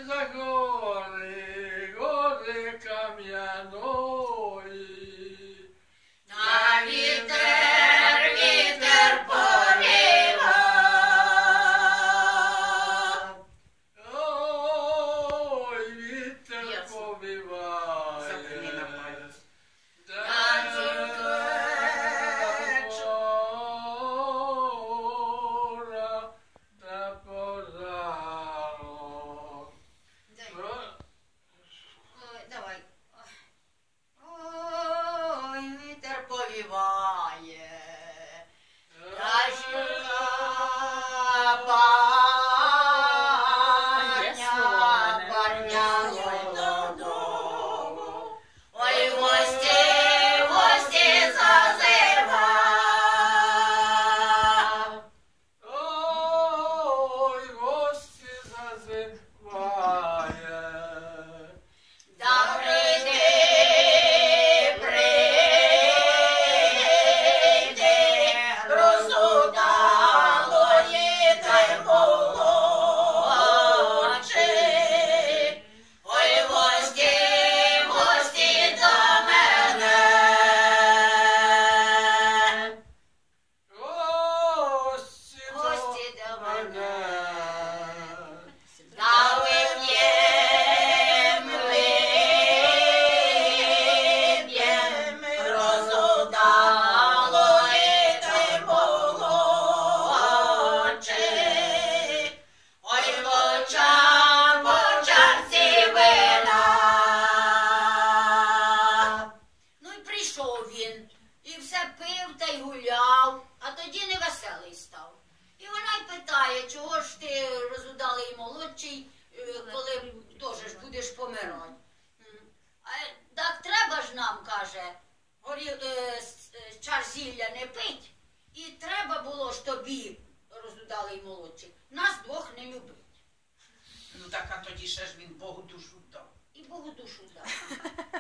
за гори, гори кам'яної. На вітер, вітер повіва. Ой, вітер повіває. Запни на палець. Давай. Ой, вітер повіває. Та жінка парня додому. Ой, гості, гості зазивав. Ой, гості зазиває. Да прийди, розудалої та й молодши. Ой, гості, гості до мене. Гості Гості до до мене. мене. Да вип'єм, вип'єм, розудалої та й молодши. Ой, по чарці вина. Ну й прийшов він, і все пив та й гуляв, а тоді невеселий став. І вона й питає, чого ж ти розудалий молодший, коли теж ж будеш помирати. Так треба ж нам, каже, чар зілля не пить, і треба було ж тобі, розудалий молодший, нас двох не любить. Ну так, а тоді ще ж він Богу душу дав. І Богу душу дав.